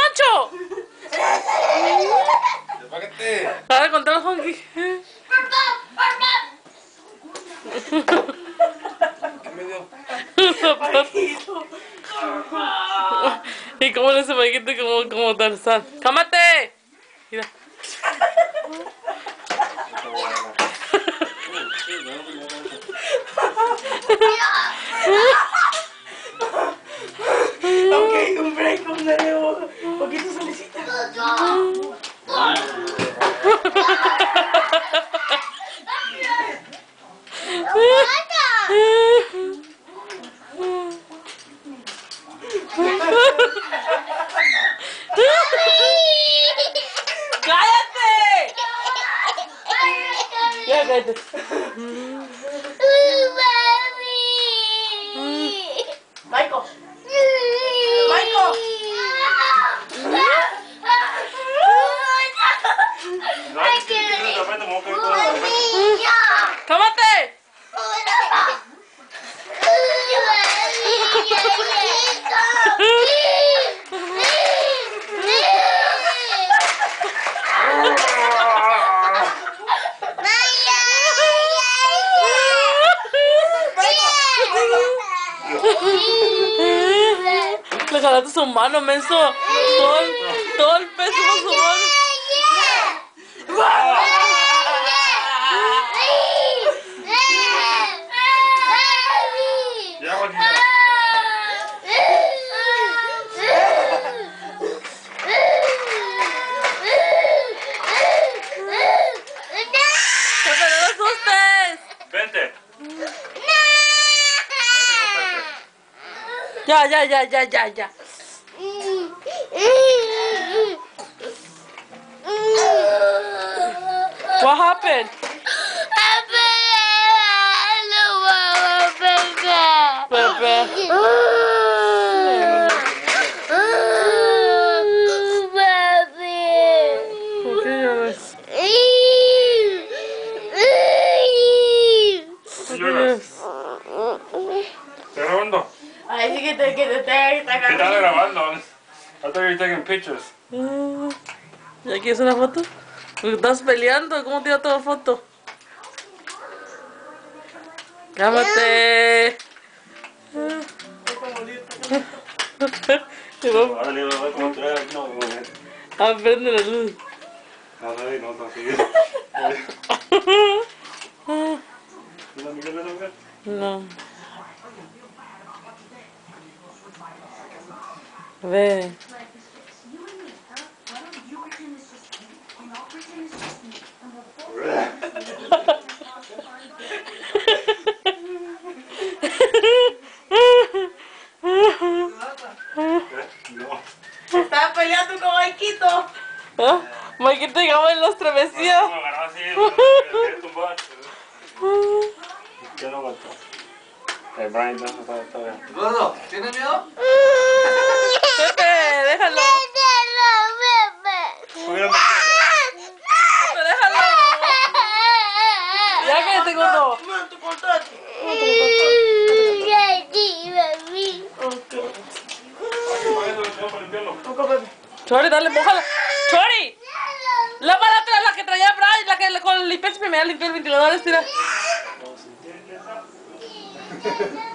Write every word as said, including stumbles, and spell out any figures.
Poncho! ¡Apágate! Ahora contra el honky. ¿Qué me dio? ¿Y cómo le hace Maikito como, como Tarzán? ¡Cámate! Mira. Ok, un break, un nuevo. Un poquito solicita. ¡Cállate! Ya, cállate. Michael. Michael. ¡Cámate! Le jalaste su mano, menso. Todo el, todo el peso con su mano. Ya, Juanita. ¡Pepe, no lo asustes! Vente. Ya, ya, ya, ya, ya, ya. What happened? Pepe. ¿Por qué lloras? ¿Por qué lloras? ¿Estás grabando? Ay, sí que te que te te está ¿Qué estás grabando? I thought you were taking pictures. Ah, ¿ya quieres una foto? Porque estás peleando, ¿cómo te iba a tomar foto? ¡Cámate! Ahora le voy a ver cómo trae. No, no, Ah, prende la luz. no, no, no, sí. ¿No Miguel de Miguel? No. Ve. No. Estaba peleando con Maikito. ¿Ah? Maikito llegaba en las travesías. Me agarró así, me tumbó. ¿Qué no aguantó? Eh, Brian, no, está, está bien. Gordo, ¿tienes miedo? Pepe, déjalo. Hubiera Pepe, déjalo. Ya que te gordo. Tu contrato. Chori, dale, mójala. Chori. La para atrás, la que traía Brian, la que le- con el limpieza primero limpió el ventilador, estira.